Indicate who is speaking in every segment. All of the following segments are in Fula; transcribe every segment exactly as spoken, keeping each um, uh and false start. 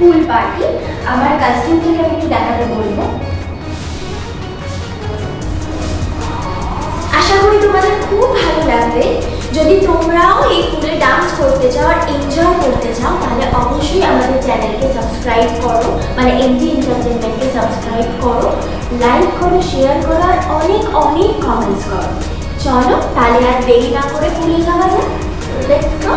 Speaker 1: Pool party. আমার কাস্টিউম থেকে আমি একটু দেখাতে বলবো। আশা করি তোমাদের খুব ভালো লাগবে। যদি তোমরাও এই পুলে ডান্স করতে চাও আর এনজয় করতে চাও তাহলে অবশ্যই আমাদের চ্যানেলকে সাবস্ক্রাইব করো, মানে এমজি এন্টারটেনমেন্টকে সাবস্ক্রাইব করো, লাইক করো, শেয়ার করো আর অনেক অনেক কমেন্টস করো। চলো তাহলে আর দেরি না করে পুলে যাওয়া যাক। Let's go.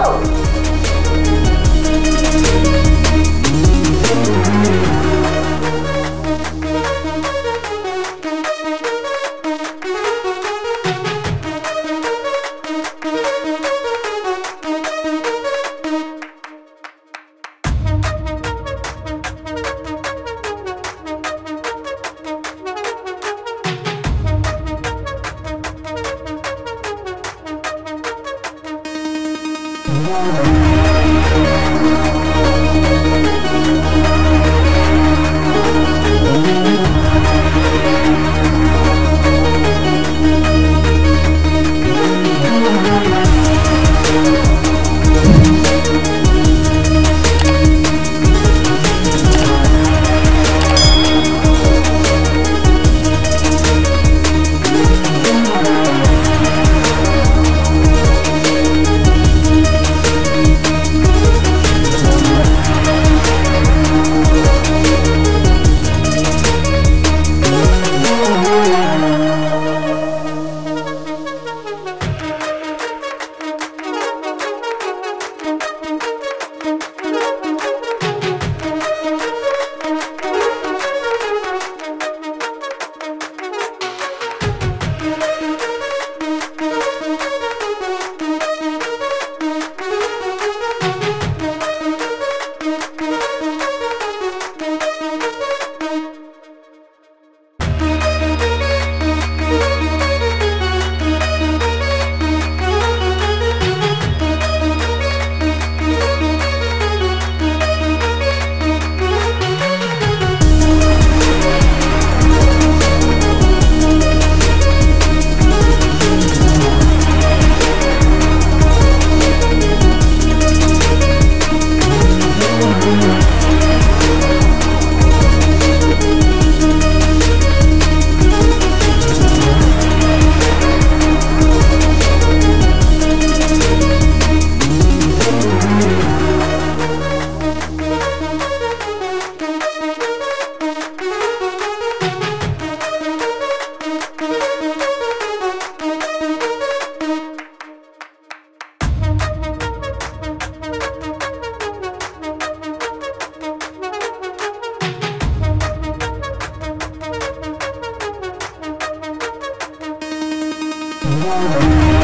Speaker 2: Wow.